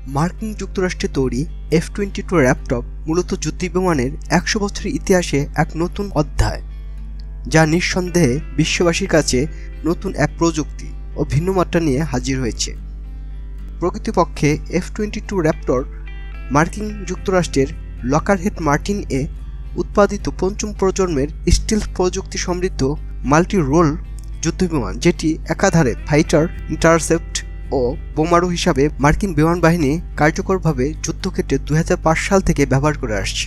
মার্কিন যুক্তরাষ্ট্রে তৈরি F-22 র্যাপটপ মূলত যুদ্ধবিমানের ১০০ বছরের ইতিহাসে এক নতুন অধ্যায়, যা নিঃসন্দেহে বিশ্ববাসীর কাছে নতুন এক প্রযুক্তি ও ভিন্ন মাত্রা নিয়ে হাজির হয়েছে। প্রকৃতপক্ষে F-22 র্যাপটর মার্কিন যুক্তরাষ্ট্রের লকারহেড মার্টিন এ উৎপাদিত পঞ্চম প্রজন্মের স্টিলথ প্রযুক্তি সমৃদ্ধ মাল্টি রোল যুদ্ধবিমান, যেটি একাধারে ফাইটার, ইন্টারসেপ্ট ও বোমারু হিসাবে মার্কিন বিমান বাহিনী কার্যকরভাবে যুদ্ধক্ষেত্রে ২০০৫ সাল থেকে ব্যবহার করে আসছে।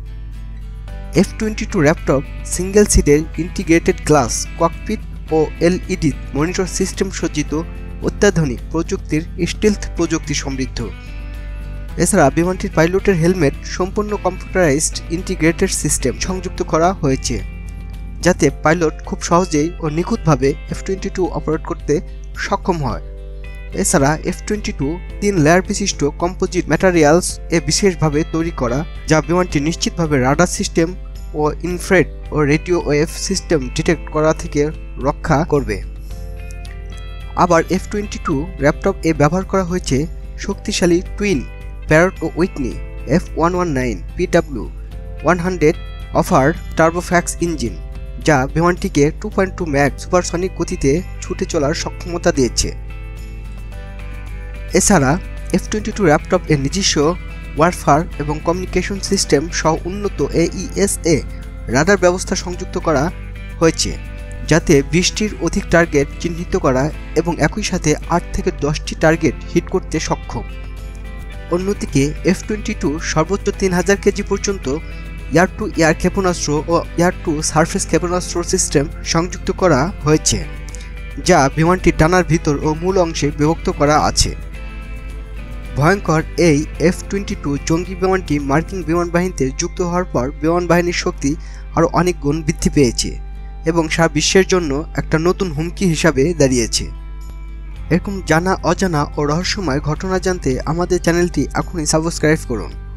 F-22 র্যাপটপ সিঙ্গেল সিটের ইন্টিগ্রেটেড গ্লাস ককপিট ও LED মনিটর সিস্টেম সজ্জিত অত্যাধুনিক প্রযুক্তির স্টিলথ প্রযুক্তি সমৃদ্ধ। এছাড়া বিমানটির পাইলটের হেলমেট সম্পূর্ণ কম্পিউটারাইজড ইন্টিগ্রেটেড সিস্টেম সংযুক্ত করা হয়েছে, যাতে পাইলট খুব সহজেই ও নিখুঁতভাবে F-22 অপারেট করতে সক্ষম হয়। এছাড়া F-22 3 লেয়ার বিশিষ্ট কম্পোজিট ম্যাটেরিয়ালস এ বিশেষভাবে তৈরি করা, যা বিমানটি নিশ্চিতভাবে রাডার সিস্টেম ও ইনফ্রারেড ও রেডিও ওয়েভ সিস্টেম ডিটেক্ট করা থেকে রক্ষা করবে। আবার F-22 র্যাপটপ এ ব্যবহার করা হয়েছে শক্তিশালী টুইন প্যারট ও উইটনি F119 PW100 অফার্ড টার্বোফ্যাক্স ইঞ্জিন, যা বিমানটিকে 2.2 ম্যাক সুপারসনিক গতিতে ছুটে চলার সক্ষমতা দিয়েছে। এছাড়া F-22 র্যাপটপ এর নিজস্ব ওয়ারফার এবং কমিউনিকেশন সিস্টেম সহ উন্নত AESA রাডার ব্যবস্থা সংযুক্ত করা হয়েছে, যাতে ২০টির অধিক টার্গেট চিহ্নিত করা এবং একই সাথে ৮ থেকে ১০টি টার্গেট হিট করতে সক্ষম। অন্যদিকে F-22 সর্বোচ্চ ৩০০০ কেজি পর্যন্ত এয়ার টু এয়ার ক্ষেপণাস্ত্র ও এয়ার টু সারফেস ক্ষেপণাস্ত্র সিস্টেম সংযুক্ত করা হয়েছে, যা বিমানটির ডানার ভিতর ও মূল অংশে বিভক্ত করা আছে। ভয়ঙ্কর এই F-22 জঙ্গি বিমানটি মার্কিন বিমান বাহিনীতে যুক্ত হওয়ার পর বিমান বাহিনীর শক্তি আরও অনেক গুণ বৃদ্ধি পেয়েছে এবং সারা বিশ্বের জন্য একটা নতুন হুমকি হিসাবে দাঁড়িয়েছে। এরকম জানা অজানা ও রহস্যময় ঘটনা জানতে আমাদের চ্যানেলটি এখনই সাবস্ক্রাইব করুন।